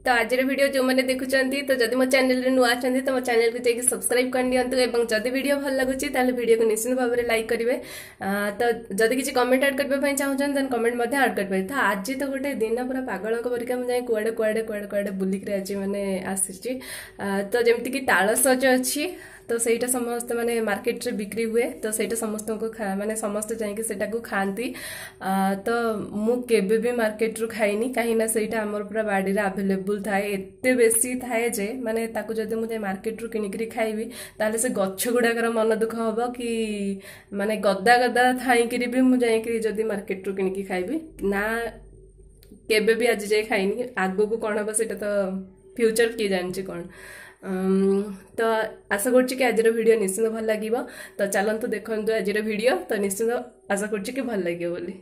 तो आज वीडियो जो मैंने देखुंत तो जदि मो चैनल रे नुआ आछंती तो मो चैनल को जाके सब्सक्राइब कर दियंतु एवं जदि वीडियो भल लगुची ताले वीडियो को निश्चित भाव में लाइक करेंगे। तो जदि किसी कमेंट ऐड करबे चाहछन देन कमेंट मध्ये ऐड करबे। तो आज तो गोटे दिन पूरा पागल परिका मैं कुआडे कुआडे कुआडे कुआडे बुलिक रे आज माने आसी। तो जमती कि ताल सज अच्छी तो सहीटा समस्त माने मार्केट रे बिक्री हुए तो सहीटा समस्त को माने समस्त जाइए सेटा को खाती। तो मु केबे भी मार्केट रू खाइनी कहीं ना सहीटा हमर पूरा बाड़ी रे अवेलेबल थाए एते बेसी थाए जे माने ताको जदि मु मार्केट रू किनिकरी खाइबी ताले से गच्छ गुडाकर मन दुख हबो कि माने गद्दा गद्दा थाइकरी भी मु जाइकरी जदि मार्केट रू किनिकी खाइबी ना केबे भी आज जाए खाइनी। आगो को कौन हम सेटा तो फ्यूचर किए जानछि कौन। तो आशा करछि कि आज वीडियो निश्चित भल लगे। तो चलतु देखु आज वीडियो तो निश्चित आशा करछि कि भल लगे बोली।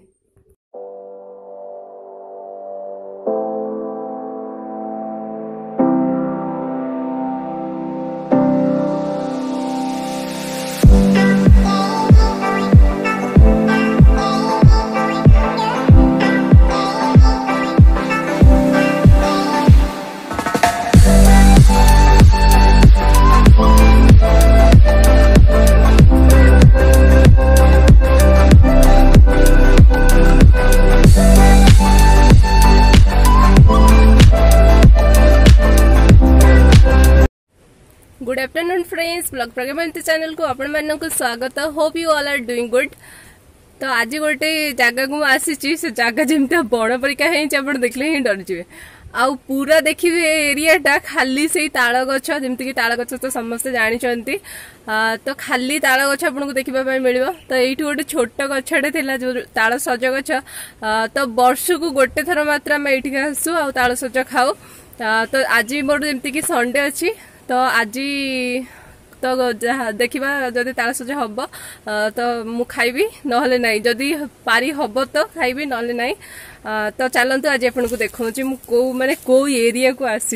Good afternoon friends, blog Pragyaparamita channel को आपण मानन को स्वागत। Hope you all are doing good. तो आज गोटे जगह को आसी से जगह जमती बड़ परिका आप देखले ही डर जाए। आउ पूरा देखिए एरियाटा खाली से ताल गछ जमती कि ताल गछ तो समस्ते जानते। तो खाली ताल गछ आपको देखा मिल। तो ये गोटे छोट गछटे थिला जो ताल सज गछ। तो वर्ष को गोटे थर मात्र आम ये आसू आ ताल सज खाऊ। तो आज मोर जमती कि संडे अच्छी तो आज तो देखा जदि ताल सज हम तो मु खाइबी नहले नहीं जदि पारी हम तो खाइबी नहले नहीं। तो चलतु आज आपन को देखौछि मु को माने को एरिया को आसी।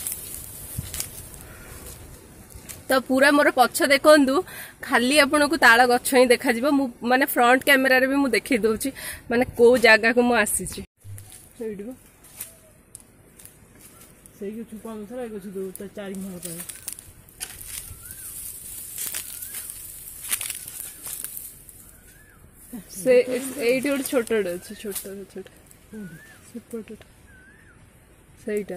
तो पूरा मोर पछ देखंतु खाली आपन को ताल गछ ही देखा जिवो। मु माने फ्रंट कैमरा रे भी मु देखि दोछि माने को जगह को मु आसी छि। वीडियो से छुपा मसला कुछ दो तो चार महल पर से एटी गोटे छोट अच्छे छोट छोट सुपर सहीटा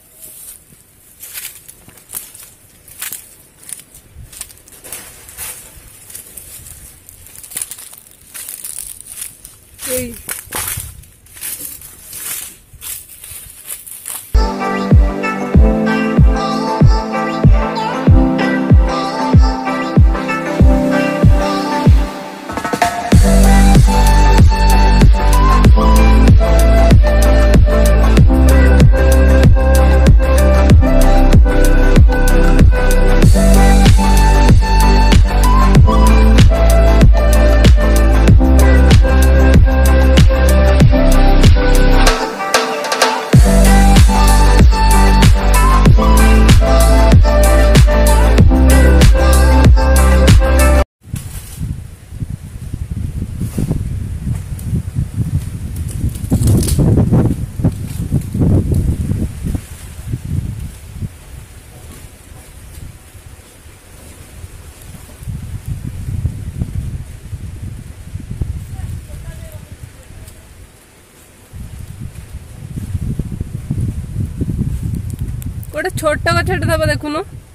गोटे छोट गछटे दबा देखुन।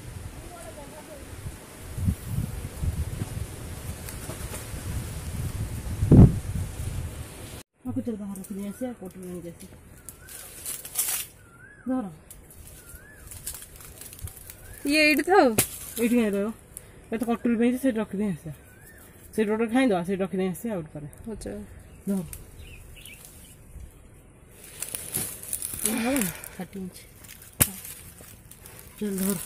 ये था ये तो कटुरी पे से रख दे से रोड खाई दो से रख दे से आउट करे। अच्छा धर 30 इंच चल धर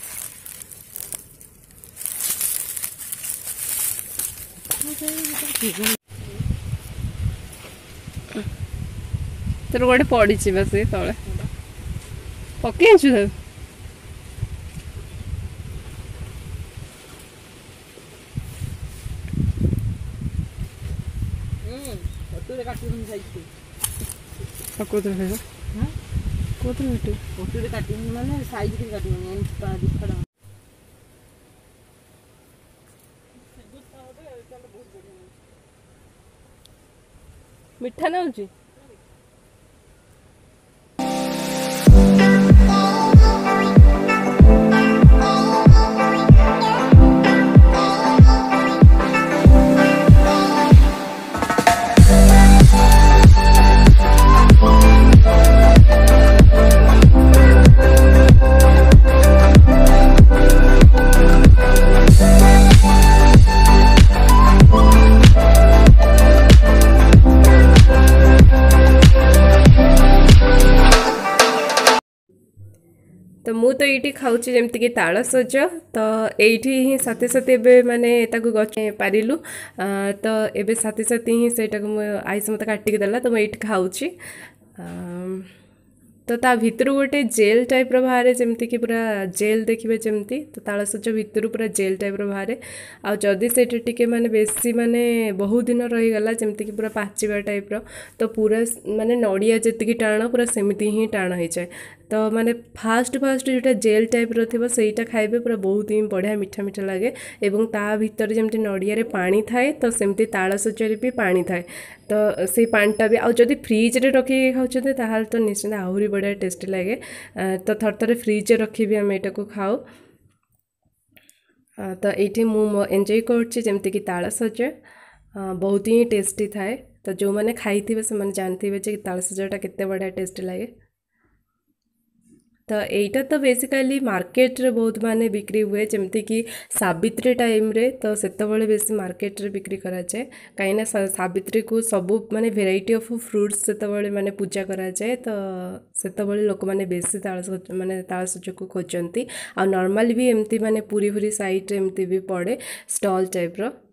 तेरे गोटे पड़ी बस तले पकई कौन मिठू फोटो काट माने साइज के काट मिठा ना हो तो मु तो ये खाऊँ जमीक ताल सज तो ये ही साथी साथी एवं माने गच पारिलु तो एवं साथी साथी ही से आईस मत काटिक देला तो मुझे खाऊँ तो ता भितर गोटे जेल टाइप बाहर जमती कि पूरा जेल देखिए जमती तो तालसज भितर पूरा जेल टाइप बाहर आ जदि से टिके माने बेसी माने बहुत दिन रहीगला जमती कि पूरा पाचिबा टाइप तो पूरा माने नड़िया जी टाण पूरा सेमती ही टाण हो जाए तो माने फास्ट जोटा जेल टाइप रो सेटा खाइबे पूरा बहुत ही बढ़िया मीठा मीठा लगे एवं ता भितर जमती नड़िया पानी थाए तो सेमती तालसजरे भी पानी थाए तो से पानीटा भी आउ जदि फ्रिज रे रखिक खाऊँ ताल तो निश्चित आहरी बढ़िया टेस्टी लगे तो थर थर फ्रिज रखी भी आम यहाँ खाऊ तो ये मु एंजॉय करमती कि तालसज बहुत ही टेस्टी थाए तो जो मैंने खाई थे से जानते कि तालसजटा केते बढ़िया टेस्टी लगे तो यहीटा तो बेसिकली मार्केट रे बहुत माने बिक्री हुए जमती कि सावित्री टाइम रे तो सेतबले बेसी मार्केट रे बिक्री करा जाए कहीं सावित्री को सबू माने वेराइटी ऑफ फ्रूट्स सेतबले माने पूजा करा जाए तो सेतबले लोक माने बेसी तालसज माने तालसज को खोजंती आ नॉर्मल भी एमती माने पूरी पूरी साइड रे एमती भी पड़े स्टॉल टाइप रो